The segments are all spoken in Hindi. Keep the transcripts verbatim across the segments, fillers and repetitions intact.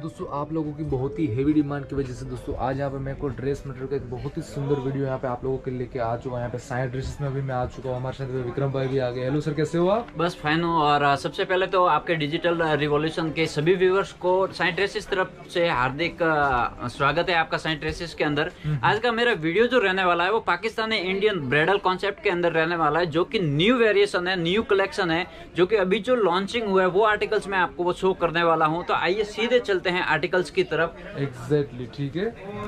दोस्तों आप लोगों की बहुत ही हेवी डिमांड की वजह से दोस्तों आज यहाँ पे मैं को ड्रेस मटेरियल का एक बहुत ही सुंदर वीडियो यहाँ पे आप लोगों के लिए लेके आ चुका हूँ। यहाँ पे साइड ड्रेसेस में भी मैं आ चुका हूँ। हमारे साथ विक्रम भाई भी आ गए। हेलो सर, कैसे हो आप? बस फाइन हो। और सबसे पहले तो आपके डिजिटल रिवॉल्यूशन के सभी व्यूअर्स को साइड ड्रेसेस तरफ से हार्दिक स्वागत है आपका साइड ड्रेसेस के अंदर। आज का मेरा वीडियो जो रहने वाला है वो पाकिस्तानी इंडियन ब्राइडल कॉन्सेप्ट के अंदर रहने वाला है, जो कि न्यू वेरिएशन है, न्यू कलेक्शन है, जो कि अभी जो लॉन्चिंग हुआ है वो आर्टिकल्स मैं आपको वो शो करने वाला हूँ। तो आइए सीधे चलते हैं आर्टिकल्स की तरफ। एग्जैक्टली exactly, ठीक है।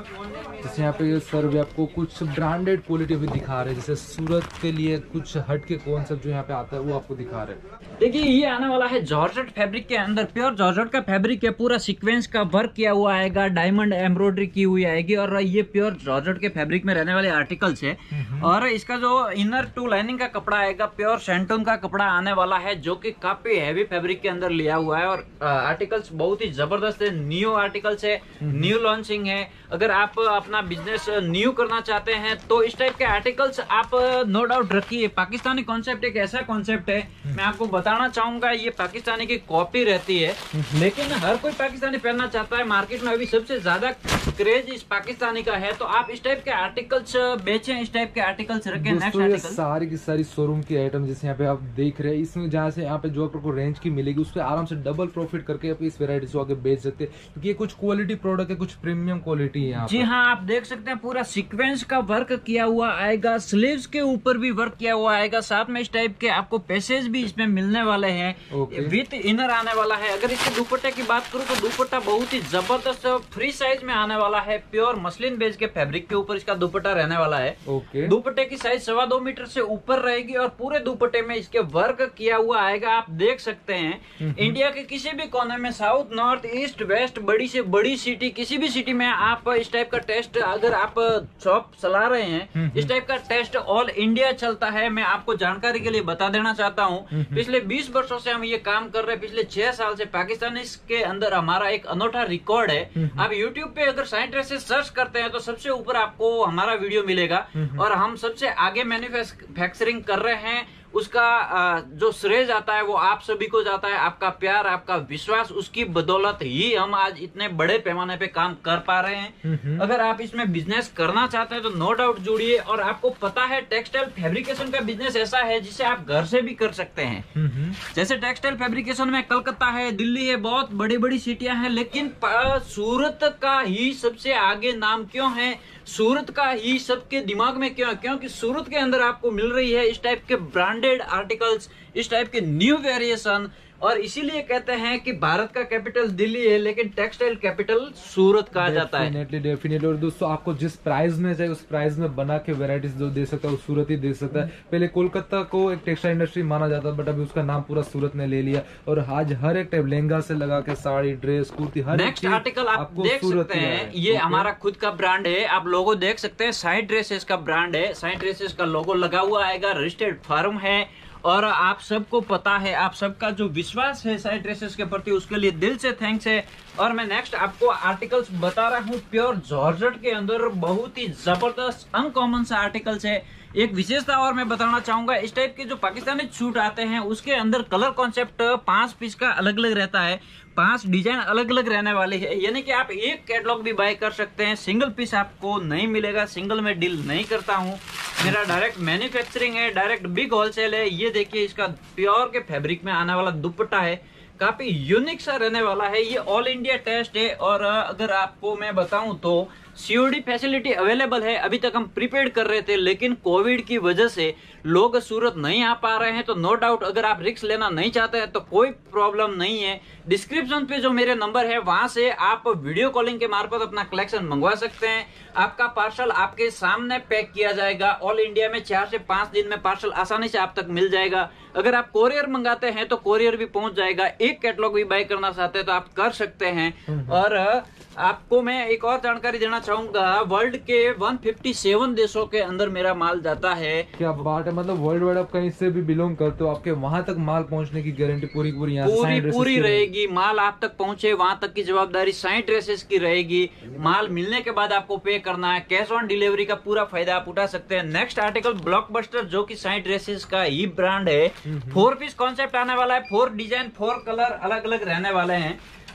जैसे यहाँ पे सर भी आपको कुछ ब्रांडेड क्वालिटी भी दिखा रहे हैं, जैसे सूरत के लिए कुछ हट के कॉन्सेप्ट जो यहाँ पे आता है वो आपको दिखा रहे हैं। देखिए ये आने वाला है जॉर्जेट फैब्रिक के अंदर। प्योर जॉर्जेट का फैब्रिक है, पूरा सीक्वेंस का वर्क किया हुआ आएगा, डायमंड एम्ब्रॉयडरी की हुई आएगी और ये प्योर जॉर्जेट के फैब्रिक में रहने वाले आर्टिकल्स है। और इसका जो इनर टू लाइनिंग का कपड़ा आएगा प्योर सेंटून का कपड़ा आने वाला है, जो कि काफी हैवी फैब्रिक के अंदर लिया हुआ है। और आर्टिकल्स बहुत ही जबरदस्त है, न्यू आर्टिकल्स है, न्यू लॉन्चिंग है। अगर आप अपना बिजनेस न्यू करना चाहते हैं तो इस टाइप के आर्टिकल्स आप नो डाउट रखिए। पाकिस्तानी कॉन्सेप्ट एक ऐसा कॉन्सेप्ट है, मैं आपको बताना चाहूंगा, ये पाकिस्तानी की कॉपी रहती है, लेकिन हर कोई पाकिस्तानी पहनना चाहता है। मार्केट में अभी सबसे ज्यादा क्रेज इस पाकिस्तानी का है, तो आप इस टाइप के आर्टिकल्स बेचें, इस टाइप के आर्टिकल्स रखें। नेक्स्ट आर्टिकल सारी की सारी शोरूम की आइटम जैसे यहाँ पे आप देख रहे हैं, इसमें जहाँ से यहाँ पे जो आपको रेंज की मिलेगी उससे आराम से डबल प्रॉफिट करके आप इस वेराइटी से आगे बेच सकते हैं, क्योंकि ये कुछ क्वालिटी प्रोडक्ट है, कुछ प्रीमियम क्वालिटी है यहाँ। जी हाँ, आप देख सकते हैं पूरा सीक्वेंस का वर्क किया हुआ आएगा, स्लीव्स के ऊपर भी वर्क किया हुआ आएगा, साथ में इस टाइप के आपको पैसेज भी इसमें मिलने वाले हैं, विथ इनर आने वाला है। अगर इसके दुपट्टे की बात करूं तो दुपट्टा बहुत ही जबरदस्त फ्री साइज में आने वाला है, प्योर मसलिन बेस के फैब्रिक के ऊपर इसका दुपट्टा रहने वाला है। ओके। दुपट्टे की साइज सवा दो मीटर से ऊपर रहेगी और पूरे दुपट्टे में इसके वर्क किया हुआ आएगा। आप देख सकते हैं इंडिया के किसी भी कोने में, साउथ, नॉर्थ, ईस्ट, वेस्ट, बड़ी से बड़ी सिटी, किसी भी सिटी में आप इस टाइप का टेस्ट अगर आप शॉप चला रहे हैं, इस टाइप का टेस्ट ऑल इंडिया चलता है। मैं आपको जानकारी के लिए बता देना चाहता हूँ, पिछले बीस वर्षों से हम ये काम कर रहे हैं। पिछले छह साल से पाकिस्तानी के अंदर हमारा एक अनोखा रिकॉर्ड है। आप यूट्यूब पे अगर साइड ड्रेसेस सर्च करते हैं तो सबसे ऊपर आपको हमारा वीडियो मिलेगा और हम सबसे आगे मैन्युफैक्चरिंग कर रहे हैं। उसका जो श्रेय जाता है वो आप सभी को जाता है, आपका प्यार, आपका विश्वास, उसकी बदौलत ही हम आज इतने बड़े पैमाने पे काम कर पा रहे हैं। अगर आप इसमें बिजनेस करना चाहते हैं तो नो डाउट जुड़िए। और आपको पता है टेक्सटाइल फैब्रिकेशन का बिजनेस ऐसा है जिसे आप घर से भी कर सकते हैं। जैसे टेक्सटाइल फैब्रिकेशन में कलकत्ता है, दिल्ली है, बहुत बड़ी बड़ी सिटियां हैं, लेकिन सूरत का ही सबसे आगे नाम क्यों है, सूरत का ही सबके दिमाग में क्यों है? क्योंकि सूरत के अंदर आपको मिल रही है इस टाइप के ब्रांडेड आर्टिकल्स, इस टाइप के न्यू वेरिएशन। और इसीलिए कहते हैं कि भारत का कैपिटल दिल्ली है, लेकिन टेक्सटाइल कैपिटल सूरत कहा जाता है। Definitely definitely. और दोस्तों आपको जिस प्राइस में चाहिए उस प्राइस में बना के वेराइटीज जो दे सकता है वो सूरत ही दे सकता है। पहले कोलकाता को एक टेक्सटाइल इंडस्ट्री माना जाता था, बट अभी उसका नाम पूरा सूरत ने ले लिया। और आज हर एक टाइप लहंगा से लगा के साड़ी, ड्रेस, कुर्ती, हर नेक्स्ट आर्टिकल आप देख सकते हैं, ये हमारा खुद का ब्रांड है। आप लोगो देख सकते हैं, साइड ड्रेसेस का ब्रांड है, साइड ड्रेसेस का लोगो लगा हुआ आएगा, रजिस्टर्ड फर्म है। और आप सबको पता है, आप सबका जो विश्वास है साइड ड्रेसेस के प्रति, उसके लिए दिल से थैंक्स है। और मैं नेक्स्ट आपको आर्टिकल्स बता रहा हूँ, प्योर जॉर्जेट के अंदर बहुत ही जबरदस्त अनकॉमन सा आर्टिकल्स है। एक विशेषता और मैं बताना चाहूंगा, इस टाइप के जो पाकिस्तानी सूट आते हैं उसके अंदर कलर कॉन्सेप्ट पांच पीस का अलग अलग रहता है, पांच डिजाइन अलग अलग रहने वाली है। यानी कि आप एक कैटलॉग भी बाय कर सकते हैं, सिंगल पीस आपको नहीं मिलेगा। सिंगल में डील नहीं करता हूँ, मेरा डायरेक्ट मैन्युफैक्चरिंग है, डायरेक्ट बिग होलसेल है। ये देखिए, इसका प्योर के फैब्रिक में आने वाला दुपट्टा है, काफी यूनिक सा रहने वाला है। ये ऑल इंडिया टेस्ट है। और अगर आपको मैं बताऊं तो सीओडी फैसिलिटी अवेलेबल है। अभी तक हम प्रीपेड कर रहे थे, लेकिन कोविड की वजह से लोग सूरत नहीं आ पा रहे हैं। तो नो डाउट अगर आप रिस्क लेना नहीं चाहते हैं तो कोई प्रॉब्लम नहीं है। डिस्क्रिप्शन पे जो मेरे नंबर है वहां से आप वीडियो कॉलिंग के मार्फत अपना कलेक्शन मंगवा सकते हैं। आपका पार्सल आपके सामने पैक किया जाएगा। ऑल इंडिया में चार से पांच दिन में पार्सल आसानी से आप तक मिल जाएगा। अगर आप कोरियर मंगाते हैं तो कोरियर भी पहुंच जाएगा। एक कैटलॉग भी बाय करना चाहते हैं तो आप कर सकते हैं। और आपको मैं एक और जानकारी देना चाहूंगा, वर्ल्ड के एक सौ सत्तावन देशों के अंदर मेरा माल जाता है। क्या बात है, मतलब वर्ल्ड वाइड आप कहीं से भी बिलोंग करते हो, आपके वहां तक माल पहुंचने की गारंटी पूरी पूरी यहाँ पूरी पूरी रहेगी। माल आप तक पहुंचे वहां तक की जवाबदारी साइड ड्रेसेस की रहेगी। माल मिलने के बाद आपको पे करना है, कैश ऑन डिलीवरी का पूरा फायदा आप उठा सकते हैं। नेक्स्ट आर्टिकल ब्लॉकबस्टर, जो कि साइड ड्रेसेस का ही ब्रांड है। फोर पीस कॉन्सेप्ट आने वाला है, फोर डिजाइन, फोर कलर अलग अलग रहने वाले हैं।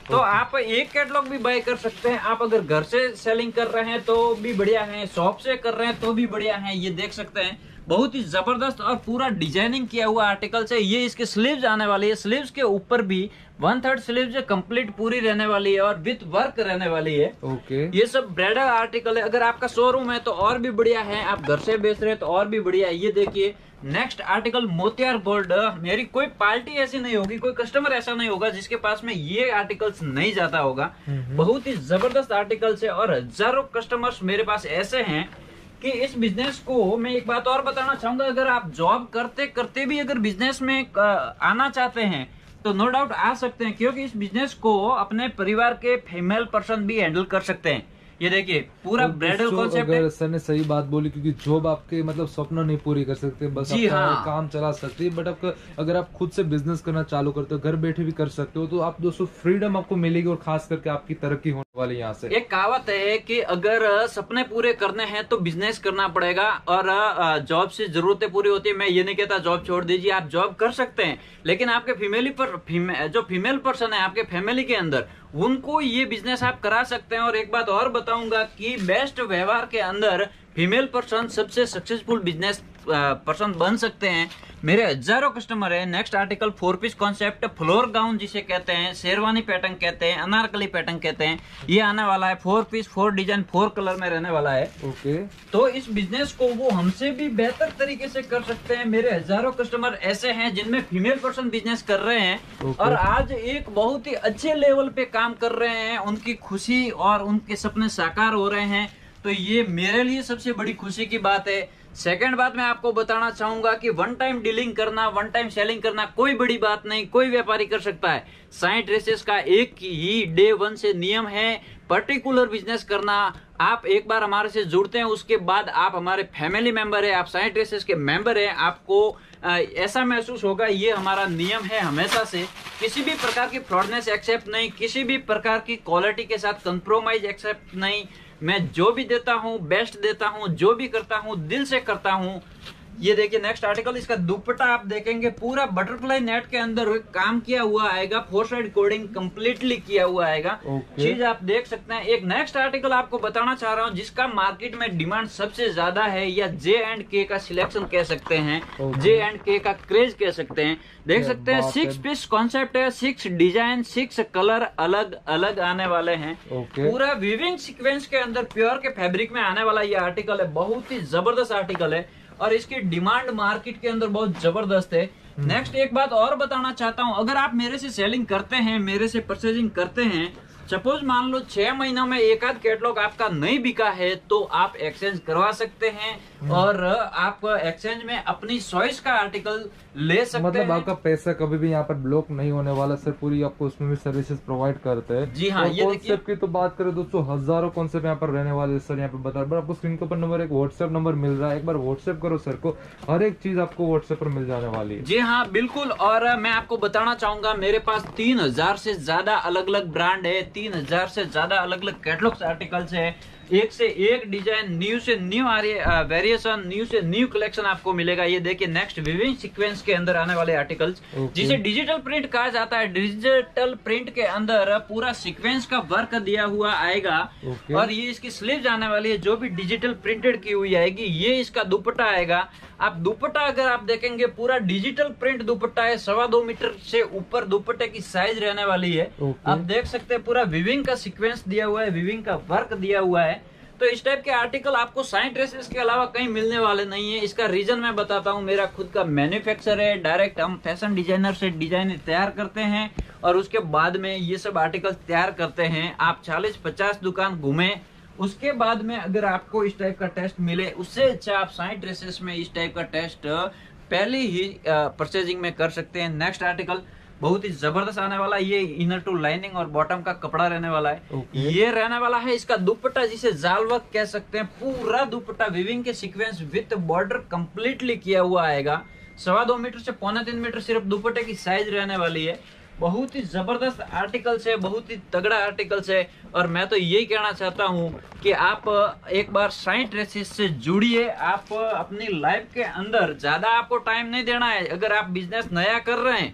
तो आप एक कैटलॉग भी बाय कर सकते हैं। आप अगर घर से सेलिंग कर रहे हैं तो भी बढ़िया है, शॉप से कर रहे हैं तो भी बढ़िया है। ये देख सकते हैं बहुत ही जबरदस्त और पूरा डिजाइनिंग किया हुआ आर्टिकल्स है। ये इसके स्लीव्स आने वाली है, स्लीव्स के ऊपर भी वन थर्ड स्लीव्स कंप्लीट पूरी रहने वाली है और विथ वर्क रहने वाली है। ओके ये सब ब्राइडल आर्टिकल है। अगर आपका शोरूम है तो और भी बढ़िया है, आप घर से बेच रहे हैं तो और भी बढ़िया है। ये देखिए नेक्स्ट आर्टिकल मोतियार गोल्ड। मेरी कोई पार्टी ऐसी नहीं होगी, कोई कस्टमर ऐसा नहीं होगा जिसके पास में ये आर्टिकल्स नहीं जाता होगा। बहुत ही जबरदस्त आर्टिकल्स है और हजारों कस्टमर्स मेरे पास ऐसे हैं कि इस बिजनेस को मैं एक बात और बताना चाहूंगा, अगर आप जॉब करते करते भी अगर बिजनेस में आना चाहते हैं तो नो डाउट आ सकते हैं, क्योंकि इस बिजनेस को अपने परिवार के फीमेल पर्सन भी हैंडल कर सकते हैं। ये देखिए पूरा ब्राइडल कॉन्सेप्ट है। सर ने सही बात बोली, क्योंकि जॉब आपके मतलब सपना नहीं पूरी कर सकते, बस जी हाँ। काम चला सकती है, बट आपका अगर आप खुद से बिजनेस करना चालू करते हो, घर बैठे भी कर सकते हो, तो आप दोस्तों फ्रीडम आपको मिलेगी और खास करके आपकी तरक्की होने वाली है यहाँ से। एक कहावत है कि अगर सपने पूरे करने हैं तो बिजनेस करना पड़ेगा और जॉब से जरूरतें पूरी होती है। मैं ये नहीं कहता जॉब छोड़ दीजिए, आप जॉब कर सकते हैं, लेकिन आपके फीमेली पर फीमे, जो फीमेल पर्सन है आपके फैमिली के अंदर, उनको ये बिजनेस आप करा सकते हैं। और एक बात और बताऊंगा कि बेस्ट व्यवहार के अंदर फीमेल पर्सन सबसे सक्सेसफुल बिजनेस पर्सन बन सकते हैं। मेरे हजारों कस्टमर है। Next article four piece concept, floor gown जिसे कहते हैं, शेरवानी पैटर्न कहते हैं, अनारकली पैटर्न कहते हैं, ये आने वाला है। Four piece four design four colour में रहने वाला है। ओके तो इस बिजनेस को वो हमसे भी बेहतर तरीके से कर सकते हैं। मेरे हजारों कस्टमर ऐसे हैं जिनमें फीमेल पर्सन बिजनेस कर रहे हैं okay. और आज एक बहुत ही अच्छे लेवल पे काम कर रहे हैं। उनकी खुशी और उनके सपने साकार हो रहे हैं, तो ये मेरे लिए सबसे बड़ी खुशी की बात है। सेकंड बात मैं आपको बताना चाहूंगा कि वन टाइम डीलिंग करना, वन टाइम सेलिंग करना कोई बड़ी बात नहीं, कोई व्यापारी कर सकता है। साइंट ड्रेसेस का एक ही डे वन से नियम है, पर्टिकुलर बिजनेस करना। आप एक बार हमारे से जुड़ते हैं, उसके बाद आप हमारे फैमिली मेंबर है, आप साइंट ड्रेसेस के मेंबर है, आपको आ, ऐसा महसूस होगा ये हमारा नियम है हमेशा से। किसी भी प्रकार की फ्रॉडनेस एक्सेप्ट नहीं, किसी भी प्रकार की क्वालिटी के साथ कंप्रोमाइज एक्सेप्ट नहीं। मैं जो भी देता हूं बेस्ट देता हूं, जो भी करता हूं दिल से करता हूं। ये देखिए नेक्स्ट आर्टिकल, इसका दुपट्टा आप देखेंगे पूरा बटरफ्लाई नेट के अंदर काम किया हुआ आएगा, फोर साइड कोडिंग कंप्लीटली किया हुआ आएगा। okay. चीज आप देख सकते हैं। एक नेक्स्ट आर्टिकल आपको बताना चाह रहा हूं जिसका मार्केट में डिमांड सबसे ज्यादा है, या जे एंड के का सिलेक्शन कह सकते हैं, जे एंड के का क्रेज कह सकते हैं। देख सकते हैं सिक्स पीस कॉन्सेप्ट है, सिक्स डिजाइन, सिक्स कलर अलग अलग आने वाले हैं। okay. पूरा वीविंग सीक्वेंस के अंदर प्योर के फैब्रिक में आने वाला ये आर्टिकल है। बहुत ही जबरदस्त आर्टिकल है और इसकी डिमांड मार्केट के अंदर बहुत जबरदस्त है। नेक्स्ट एक बात और बताना चाहता हूं, अगर आप मेरे से सेलिंग करते हैं, मेरे से परचेजिंग करते हैं, सपोज मान लो छह महीनों में एक आध कैटलॉग आपका नहीं बिका है, तो आप एक्सचेंज करवा सकते हैं और आप एक्सचेंज में अपनी चॉइस का आर्टिकल ले सकते मतलब हैं। आपका पैसा कभी भी यहाँ पर ब्लॉक नहीं होने वाला सर, पूरी आपको उसमें भी सर्विसेज प्रोवाइड करते हैं। जी हाँ, ये कॉन्सेप्ट की तो बात करें दोस्तों, हजारों कॉन्सेप्ट यहाँ पर रहने वाले सर यहाँ पे बता रहे। आपको स्क्रीन के ऊपर नंबर एक व्हाट्सएप नंबर मिल रहा है, एक बार व्हाट्सएप करो सर को, हर एक चीज आपको व्हाट्सएप पर मिल जाने वाली है। जी हाँ बिल्कुल। और मैं आपको बताना चाहूंगा मेरे पास तीन हजार से ज्यादा अलग अलग ब्रांड है, तीन हजार से ज्यादा अलग अलग कैटलॉग्स आर्टिकल्स है। एक से एक डिजाइन, न्यू से न्यू वेरिएशन, न्यू से न्यू कलेक्शन आपको मिलेगा। ये देखिए नेक्स्ट विविंग सीक्वेंस के अंदर आने वाले आर्टिकल्स, okay. जिसे डिजिटल प्रिंट कहा जाता है। डिजिटल प्रिंट के अंदर पूरा सीक्वेंस का वर्क दिया हुआ आएगा okay. और ये इसकी स्लीव्स आने वाली है जो भी डिजिटल प्रिंटेड की हुई आएगी। ये इसका दुपट्टा आएगा। आप दुपट्टा अगर आप देखेंगे पूरा डिजिटल प्रिंट दुपट्टा है, सवा दो मीटर से ऊपर दुपट्टे की साइज रहने वाली है। okay. आप देख सकते हैं पूरा विविंग का सीक्वेंस दिया हुआ है, विविंग का वर्क दिया हुआ है। तो इस टाइप के आर्टिकल आपको साइंट ड्रेसेस के अलावा कहीं मिलने वाले नहीं है। इसका रीजन मैं बताता हूँ, मेरा खुद का मैन्युफैक्चर है। डायरेक्ट हम फैशन डिजाइनर से डिजाइन तैयार करते हैं और उसके बाद में ये सब आर्टिकल तैयार करते हैं। आप चालीस पचास दुकान घूमे, उसके बाद में अगर आपको इस टाइप का टेस्ट मिले, उससे अच्छा आप साइंट ड्रेसेस में इस टाइप का टेस्ट पहले ही परचेजिंग में कर सकते हैं। नेक्स्ट आर्टिकल बहुत ही जबरदस्त आने वाला है। ये इनर टू लाइनिंग और बॉटम का कपड़ा रहने वाला है। okay. ये रहने वाला है इसका दुपट्टा, जिसे जाल वर्क कह सकते हैं। पूरा दुपट्टा विविंग के सीक्वेंस विथ बॉर्डर कंप्लीटली किया हुआ आएगा। सवा दो मीटर से पौने तीन मीटर सिर्फ दुपट्टे की साइज रहने वाली है। बहुत ही जबरदस्त आर्टिकल्स है, बहुत ही तगड़ा आर्टिकल्स है। और मैं तो यही कहना चाहता हूँ कि आप एक बार साइंट ड्रेसेस से जुड़िए। आप अपनी लाइफ के अंदर ज्यादा आपको टाइम नहीं देना है। अगर आप बिजनेस नया कर रहे हैं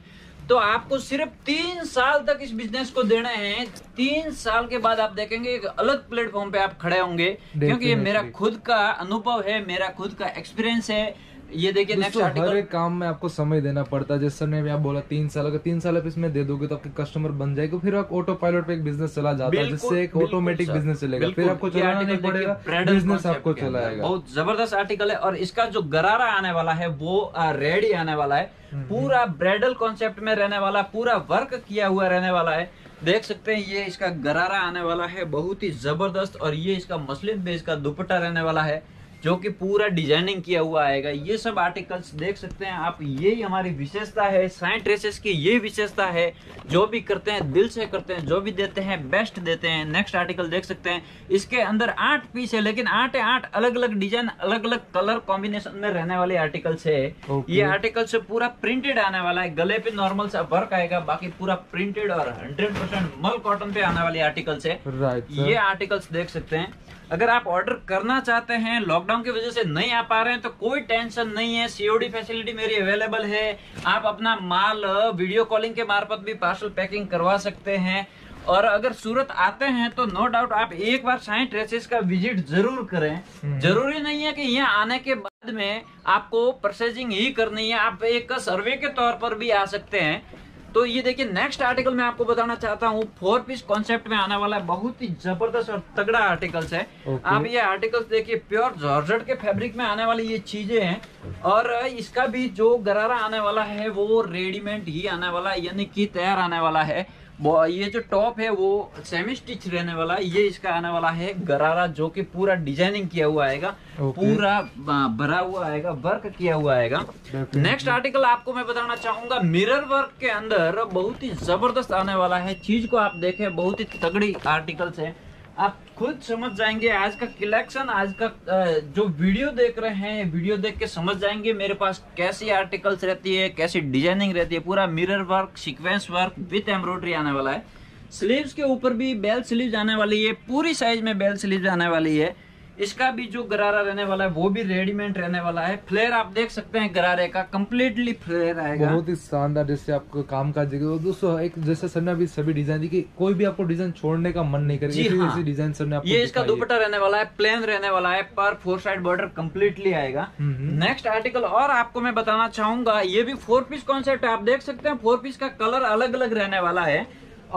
तो आपको सिर्फ तीन साल तक इस बिजनेस को देने हैं। तीन साल के बाद आप देखेंगे एक अलग प्लेटफॉर्म पे आप खड़े होंगे, क्योंकि ये मेरा खुद का अनुभव है, मेरा खुद का एक्सपीरियंस है। ये देखिए नेक्स्ट आर्टिकल। हर एक काम में आपको समय देना पड़ता है, जैसे ने भी आप बोला तीन साल, अगर तीन साल आप इसमें दे दोगे तो आपके कस्टमर बन जाएगा, फिर आप ऑटो पायलट पे एक बिजनेस चला जाता है, जिससे एक ऑटोमेटिक बिजनेस चलेगा, फिर आपको चलाना नहीं पड़ेगा, बिजनेस आपको चलाएगा। बहुत जबरदस्त आर्टिकल है। और इसका जो गरारा आने वाला है वो रेडी आने वाला है, पूरा ब्राइडल कॉन्सेप्ट में रहने वाला, पूरा वर्क किया हुआ रहने वाला है। देख सकते हैं ये इसका गरारा आने वाला है, बहुत ही जबरदस्त। और ये इसका मसलिन बेस का दुपट्टा रहने वाला है, जो कि पूरा डिजाइनिंग किया हुआ आएगा। ये सब आर्टिकल्स देख सकते हैं आप, यही हमारी विशेषता है साइंट ड्रेसेस की, ये विशेषता है। जो भी करते हैं दिल से करते हैं, जो भी देते हैं बेस्ट देते हैं। नेक्स्ट आर्टिकल देख सकते हैं, इसके अंदर आठ पीस है, लेकिन आठ आठ अलग अलग डिजाइन, अलग अलग कलर कॉम्बिनेशन में रहने वाले आर्टिकल्स है। okay. ये आर्टिकल से पूरा प्रिंटेड आने वाला है, गले पे नॉर्मल सा वर्क आएगा, बाकी पूरा प्रिंटेड और हंड्रेड परसेंट मल कॉटन पे आने वाली आर्टिकल्स है। right, ये आर्टिकल्स देख सकते हैं। अगर आप ऑर्डर करना चाहते हैं, लॉकडाउन की वजह से नहीं आ पा रहे हैं, तो कोई टेंशन नहीं है, सीओडी फैसिलिटी मेरी अवेलेबल है। आप अपना माल वीडियो कॉलिंग के मार्फत भी पार्सल पैकिंग करवा सकते हैं। और अगर सूरत आते हैं तो नो डाउट आप एक बार साइंट ड्रेसेस का विजिट जरूर करें। जरूरी नहीं है कि यहाँ आने के बाद में आपको परचेजिंग ही करनी है, आप एक सर्वे के तौर पर भी आ सकते हैं। तो ये देखिए नेक्स्ट आर्टिकल मैं आपको बताना चाहता हूँ, फोर पीस कॉन्सेप्ट में आने वाला है, बहुत ही जबरदस्त और तगड़ा आर्टिकल्स है। okay. आप ये आर्टिकल्स देखिए, प्योर जॉर्जेट के फैब्रिक में आने वाली ये चीजें हैं। और इसका भी जो गरारा आने वाला है वो रेडीमेड ही आने वाला है, यानी कि तैयार आने वाला है। ये जो टॉप है वो सेमी स्टिच रहने वाला है। ये इसका आने वाला है गरारा, जो कि पूरा डिजाइनिंग किया हुआ आएगा, okay. पूरा भरा हुआ आएगा, वर्क किया हुआ आएगा। नेक्स्ट आर्टिकल आपको मैं बताना चाहूंगा, मिरर वर्क के अंदर बहुत ही जबरदस्त आने वाला है। चीज को आप देखें, बहुत ही तगड़ी आर्टिकल्स है, आप खुद समझ जाएंगे। आज का कलेक्शन, आज का जो वीडियो देख रहे हैं, वीडियो देख के समझ जाएंगे मेरे पास कैसी आर्टिकल्स रहती है, कैसी डिजाइनिंग रहती है। पूरा mirror work, sequence work with embroidery आने वाला है। स्लीव्स के ऊपर भी बेल स्लीव्स आने वाली है, पूरी साइज में बेल स्लीव्स आने वाली है। इसका भी जो गरारा रहने वाला है वो भी रेडीमेड रहने वाला है। फ्लेयर आप देख सकते हैं गरारे का, कंप्लीटली फ्लेयर आएगा, बहुत ही शानदार। जैसे आपको काम का जगह दोस्तों, एक जैसे सर ने अभी सभी डिजाइन दी कि कोई भी आपको डिजाइन छोड़ने का मन नहीं करेगा। हाँ। डिजाइन सर ने आपको ये इसका दुपट्टा रहने वाला है, प्लेन रहने वाला है, पर फोर साइड बॉर्डर कंप्लीटली आएगा। नेक्स्ट आर्टिकल और आपको मैं बताना चाहूंगा, ये भी फोर पीस कॉन्सेप्ट है। आप देख सकते हैं फोर पीस का कलर अलग अलग रहने वाला है,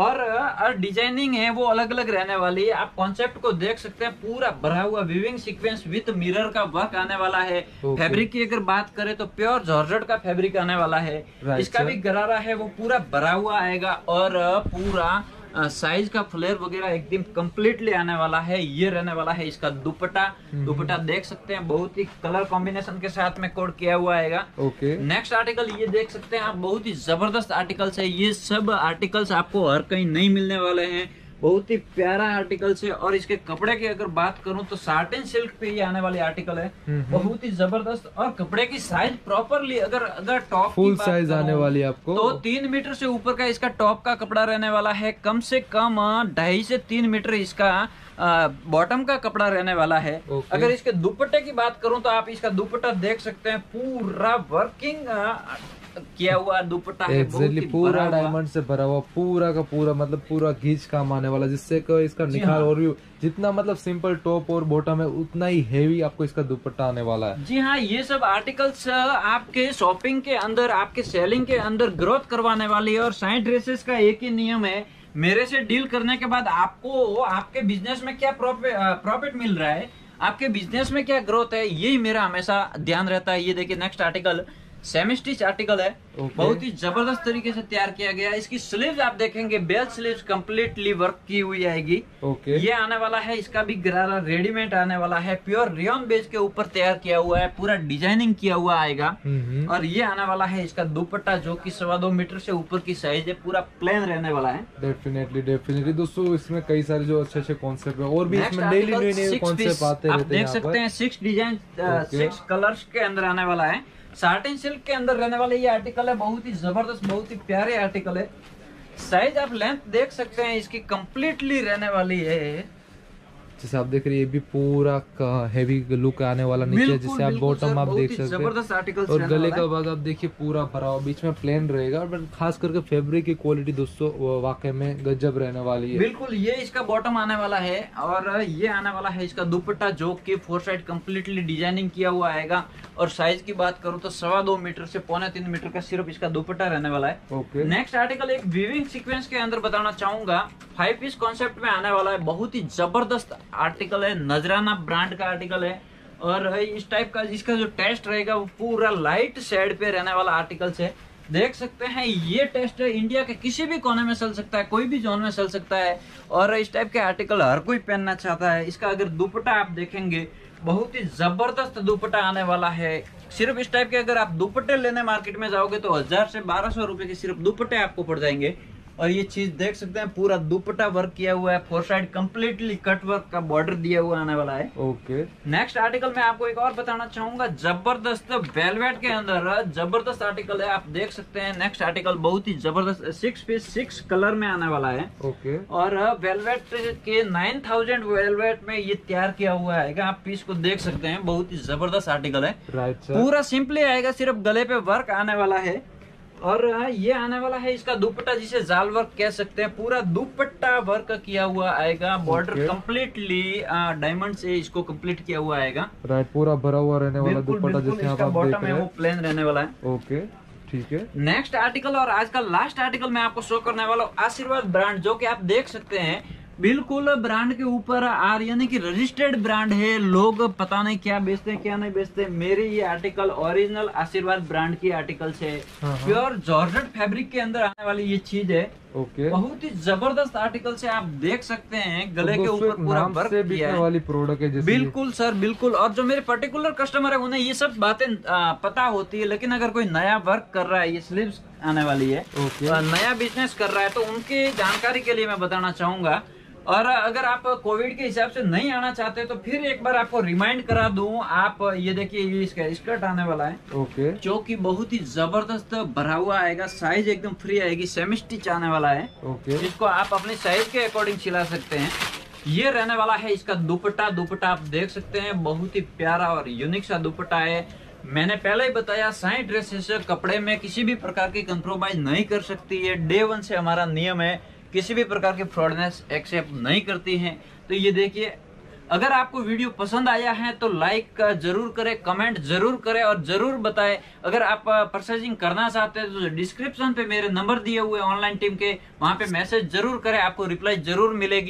और डिजाइनिंग है वो अलग अलग रहने वाली है। आप कॉन्सेप्ट को देख सकते हैं, पूरा भरा हुआ विविंग सीक्वेंस विद मिरर का वर्क आने वाला है। okay. फैब्रिक की अगर बात करें तो प्योर जॉर्जेट का फैब्रिक आने वाला है। right, इसका भी गरारा है वो पूरा भरा हुआ आएगा, और पूरा साइज का फ्लेयर वगैरह एकदम कंप्लीटली आने वाला है। ये रहने वाला है इसका दुपट्टा। दुपट्टा देख सकते हैं, बहुत ही कलर कॉम्बिनेशन के साथ में कोड किया हुआ आएगा। ओके। नेक्स्ट आर्टिकल ये देख सकते हैं आप, बहुत ही जबरदस्त आर्टिकल्स है। ये सब आर्टिकल्स आपको हर कहीं नहीं मिलने वाले हैं, बहुत ही प्यारा आर्टिकल्स है। और इसके कपड़े की अगर बात करूं तो साटिन सिल्क पे ये आने वाली आर्टिकल है, बहुत ही जबरदस्त। और कपड़े की साइज प्रॉपरली, अगर अगर टॉप फुल साइज आने वाली आपको, तो तीन मीटर से ऊपर का इसका टॉप का कपड़ा रहने वाला है। कम से कम ढाई से तीन मीटर इसका बॉटम का कपड़ा रहने वाला है। okay. अगर इसके दुपट्टे की बात करूं तो आप इसका दुपट्टा देख सकते हैं, पूरा वर्किंग किया हुआ दुपट्टा है, exactly, पूरा डायमंड से भरा हुआ, पूरा का पूरा, मतलब पूरा घींच काम आने वाला, जिससे कि इसका निखार हाँ। और भी जितना मतलब सिंपल टॉप और बॉटम है उतना ही हेवी आपको इसका दुपट्टा आने वाला है। जी हाँ, ये सब आर्टिकल्स आपके शॉपिंग के अंदर, आपके सेलिंग के अंदर ग्रोथ करवाने वाली है। और साइंट ड्रेसेस का एक ही नियम है, मेरे से डील करने के बाद आपको आपके बिजनेस में क्या प्रॉफिट मिल रहा है, आपके बिजनेस में क्या ग्रोथ है, यही मेरा हमेशा ध्यान रहता है। ये देखिए next article semi stitch article है, okay. बहुत ही जबरदस्त तरीके से तैयार किया गया है। इसकी स्लीव्स आप देखेंगे, बेल स्लीव्स कंप्लीटली वर्क की हुई आएगी। okay. ये आने वाला है, इसका भी गरारा रेडीमेड आने वाला है, प्योर रियन बेस के ऊपर तैयार किया हुआ है, पूरा डिजाइनिंग किया हुआ आएगा। mm-hmm. और ये आने वाला है इसका दुपट्टा, जो कि सवा दो मीटर से ऊपर की साइज है, पूरा प्लेन रहने वाला है। डेफिनेटली डेफिनेटली दोस्तों, इसमें कई सारे जो अच्छे अच्छे कॉन्सेप्ट है, और भी इसमें डेली नए नए कॉन्सेप्ट आते रहते हैं। आप देख सकते हैं सिक्स डिजाइन सिक्स कलर्स के अंदर आने वाला है। साटिन सिल्क के अंदर रहने वाले ये आर्टिकल है, बहुत ही जबरदस्त, बहुत ही प्यारे आर्टिकल है। साइज आप लेंथ देख सकते हैं इसकी, कंप्लीटली रहने वाली है जैसे आप देख रहे हैं ये भी पूरा हैवी लुक आने वाला नीचे, जिसे आप बॉटम आप देख सकते जबरदस्त आर्टिकल हैं। और गले का भाग आप देखिए पूरा भरा हुआ, बीच में प्लेन रहेगा, बट खास करके फैब्रिक की क्वालिटी दोस्तों वाकई में गजब रहने वाली है। बिल्कुल, ये इसका बॉटम आने वाला है और ये आने वाला है इसका दुपट्टा, जो कि फोर साइड कम्प्लीटली डिजाइनिंग किया हुआ आएगा। और साइज की बात करूँ तो सवा दो मीटर से पौने तीन मीटर का सिर्फ इसका दुपट्टा रहने वाला है। ओके। नेक्स्ट आर्टिकल एक वीविंग सीक्वेंस के अंदर बताना चाहूंगा, फाइव पीस कॉन्सेप्ट में आने वाला है। बहुत ही जबरदस्त आर्टिकल है, नजराना ब्रांड का आर्टिकल है। और इस टाइप का इसका जो टेस्ट रहेगा वो पूरा लाइट शेड पे रहने वाला आर्टिकल्स है। देख सकते हैं ये टेस्ट इंडिया के किसी भी कोने में चल सकता है, कोई भी जोन में चल सकता है। और इस टाइप के आर्टिकल हर कोई पहनना चाहता है। इसका अगर दुपट्टा आप देखेंगे, बहुत ही जबरदस्त दुपट्टा आने वाला है। सिर्फ इस टाइप के अगर आप दुपट्टे लेने मार्केट में जाओगे तो हजार से बारह सौ रुपए के सिर्फ दुपट्टे आपको पड़ जाएंगे। और ये चीज देख सकते हैं, पूरा दुपट्टा वर्क किया हुआ है, four side completely cut work का बॉर्डर दिया हुआ आने वाला है। ओके। नेक्स्ट आर्टिकल में आपको एक और बताना चाहूंगा, जबरदस्त वेलवेट के अंदर जबरदस्त आर्टिकल है, आप देख सकते हैं। नेक्स्ट आर्टिकल बहुत ही जबरदस्त सिक्स पीस सिक्स कलर में आने वाला है। ओके। और वेलवेट के नाइन थाउजेंड वेलवेट में ये तैयार किया हुआ है। आप पीस को देख सकते हैं, बहुत ही जबरदस्त आर्टिकल है। Right sir. पूरा सिंपली आएगा, सिर्फ गले पे वर्क आने वाला है। और ये आने वाला है इसका दुपट्टा, जिसे जाल वर्क कह सकते हैं। पूरा दुपट्टा वर्क किया हुआ आएगा, बॉर्डर कम्प्लीटली डायमंड से इसको कंप्लीट किया हुआ आएगा। राइट, पूरा भरा हुआ रहने वाला दुपट्टा, जैसे आप देख बॉटम है वो प्लेन रहने वाला है। ओके, ठीक है। नेक्स्ट आर्टिकल और आज का लास्ट आर्टिकल मैं आपको शो करने वाला हूँ, आशीर्वाद ब्रांड, जो कि आप देख सकते हैं बिल्कुल ब्रांड के ऊपर आर यानी कि रजिस्टर्ड ब्रांड है। लोग पता नहीं क्या बेचते हैं क्या नहीं बेचते। मेरे ये आर्टिकल ओरिजिनल आशीर्वाद ब्रांड की आर्टिकल्स है। प्योर जॉर्जेट फैब्रिक के अंदर आने वाली ये चीज है। ओके। बहुत ही जबरदस्त आर्टिकल से आप देख सकते हैं, गले के ऊपर पूरा वर्क किया है। वाली प्रोडक्ट है बिल्कुल सर, बिल्कुल। और जो मेरे पर्टिकुलर कस्टमर है उन्हें ये सब बातें पता होती है, लेकिन अगर कोई नया वर्क कर रहा है, ये स्लीव्स आने वाली है, नया बिजनेस कर रहा है, तो उनकी जानकारी के लिए मैं बताना चाहूंगा। और अगर आप कोविड के हिसाब से नहीं आना चाहते तो फिर एक बार आपको रिमाइंड करा दूं, आप ये देखिए ये इसका स्कर्ट आने वाला है। ओके। जो कि बहुत ही जबरदस्त भरा हुआ आएगा, साइज एकदम फ्री आएगी, सेमी स्टिच आने वाला है। ओके। जिसको आप अपने साइज के अकॉर्डिंग सिला सकते हैं। ये रहने वाला है इसका दुपट्टा। दुपट्टा आप देख सकते हैं, बहुत ही प्यारा और यूनिक सा दुपट्टा है। मैंने पहले ही बताया, साई ड्रेसेस कपड़े में किसी भी प्रकार की कंप्रोमाइज नहीं कर सकती है। डे वन से हमारा नियम है, किसी भी प्रकार की फ्रॉडनेस एक्सेप्ट नहीं करती हैं। तो ये देखिए, अगर आपको वीडियो पसंद आया है तो लाइक जरूर करें, कमेंट जरूर करें और जरूर बताएं। अगर आप परचेजिंग करना चाहते हैं तो डिस्क्रिप्शन पे मेरे नंबर दिए हुए ऑनलाइन टीम के, वहां पे मैसेज जरूर करें, आपको रिप्लाई जरूर मिलेगी।